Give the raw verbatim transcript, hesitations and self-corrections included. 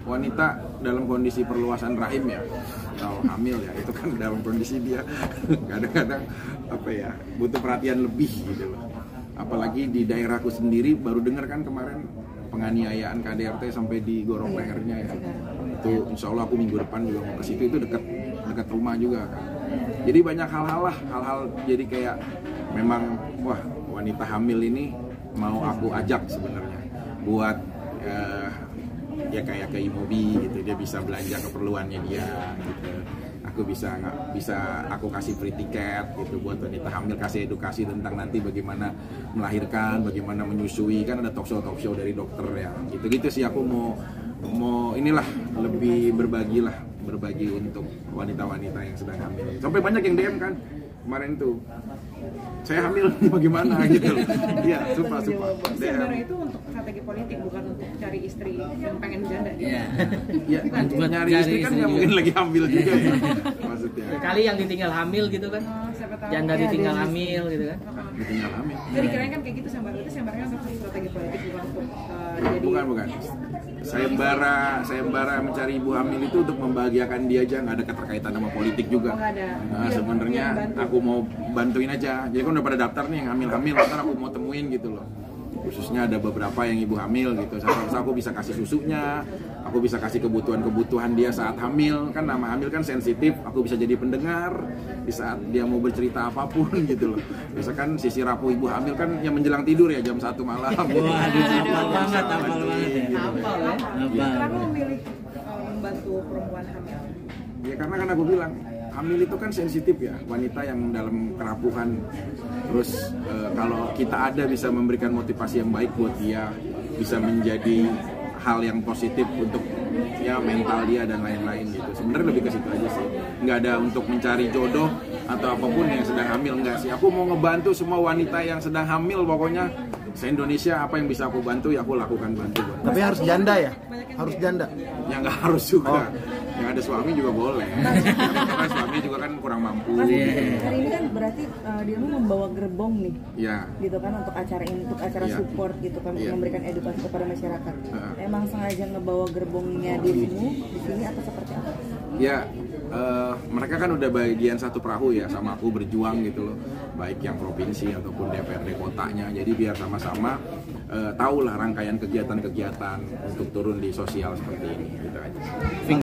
wanita dalam kondisi perluasan rahim ya, atau hamil ya, itu kan dalam kondisi dia kadang-kadang apa ya, butuh perhatian lebih gitu loh. Apalagi di daerahku sendiri baru dengar kan kemarin penganiayaan K D R T sampai digorok lehernya ya. Itu insya Allah aku minggu depan juga mau ke situ, itu dekat dekat rumah juga kan. Jadi banyak hal-hal lah, hal-hal jadi kayak memang wah wanita hamil ini mau aku ajak sebenarnya buat uh, ya kayak ke Imobi gitu, dia bisa belanja keperluannya dia gitu. Aku bisa nggak bisa aku kasih free tiket gitu buat wanita hamil, kasih edukasi tentang nanti bagaimana melahirkan, bagaimana menyusui, kan ada talk show talk show dari dokter ya gitu-gitu sih. Aku mau mau inilah lebih berbagi lah, berbagi untuk wanita-wanita yang sedang hamil. Sampai banyak yang D M kan kemarin tuh, saya hamil bagaimana gitu loh. Iya, sumpah sumpah. Sebenarnya itu untuk strategi politik, bukan untuk cari istri yang pengen janda. Iya. Ya, buat nyari istri kan nggak mungkin lagi hamil juga ya. Maksudnya. Kali yang ditinggal hamil gitu kan. Oh, Janda ya, ditinggal hamil gitu kan. Ditinggal hamil. Jadi kirain kan kayak gitu sambar itu sambarnya untuk strategi politik, bukan untuk uh, jadi. Bukan bukan. Sayembara, sayembara mencari ibu hamil itu untuk membahagiakan dia aja, nggak ada keterkaitan sama politik juga. Oh, nggak ada. Nah, Dia- sebenarnya dia bantu. aku mau bantuin aja. Jadi kan udah pada daftar nih yang hamil-hamil, ntar aku mau temuin gitu loh. Khususnya ada beberapa yang ibu hamil gitu. Saya aku bisa kasih susunya, aku bisa kasih kebutuhan-kebutuhan dia saat hamil. Kan nama hamil kan sensitif, aku bisa jadi pendengar di saat dia mau bercerita apapun gitu loh. Misalkan sisi rapuh ibu hamil kan yang menjelang tidur ya jam satu malam. Waduh, hafal banget, hafal banget ya. Hafal ya. Hafal. Kenapa memilih uh, membantu perempuan hamil? Ya karena kan aku bilang hamil itu kan sensitif ya, wanita yang dalam kerapuhan. Terus e, kalau kita ada bisa memberikan motivasi yang baik buat dia, bisa menjadi hal yang positif untuk ya mental dia dan lain-lain gitu. Sebenarnya lebih ke situ aja sih. Nggak ada untuk mencari jodoh atau apapun yang sedang hamil, enggak sih. Aku mau ngebantu semua wanita yang sedang hamil, pokoknya se-Indonesia apa yang bisa aku bantu ya aku lakukan bantu. Tapi harus janda ya? Harus janda? Ya nggak harus juga. Yang ada suami juga boleh. Karena suami juga kan kurang mampu. Mas, hari ini kan berarti uh, dia mau membawa gerbong nih, Ya. gitu kan, untuk acara ini, untuk acara Iya. support gitu kan, Iya. memberikan edukasi kepada masyarakat. Heeh. Emang sengaja ngebawa gerbongnya dirimu di sini atau seperti apa? Ya, eh, mereka kan udah bagian satu perahu ya sama aku berjuang gitu loh, baik yang provinsi ataupun D P R D kotanya. Jadi biar sama-sama eh, tahulah rangkaian kegiatan-kegiatan untuk turun di sosial seperti ini gitu aja.